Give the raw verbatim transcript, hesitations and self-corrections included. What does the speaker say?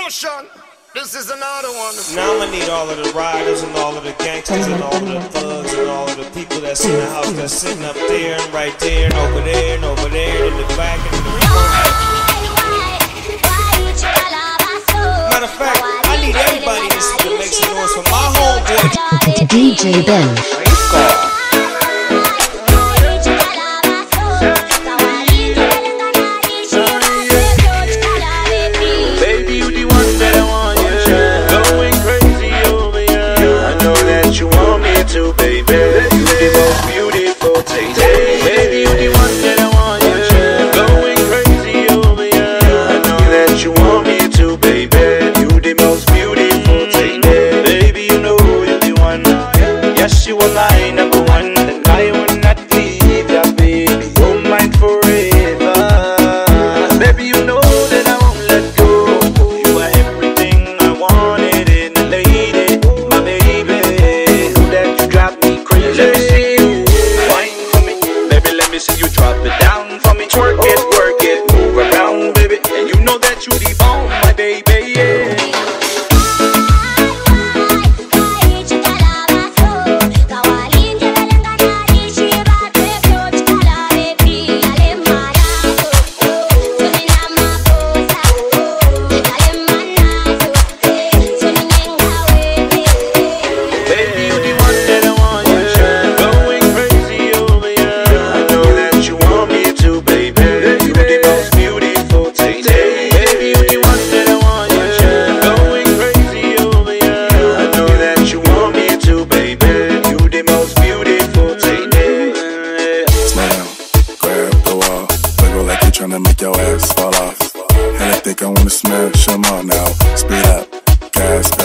Kimbopromotion. This is another one. Now I'ma need all of the riders and all of the gangsters and all of the thugs and all of the people that's in the house that's sitting up there and right there and over there and over there and in the back and in the front. Matter of fact, I need everybody in this to make some noise for my homeboy D J Ben. Make your ass fall off. And I think I wanna smash them all now. Speed up, gas,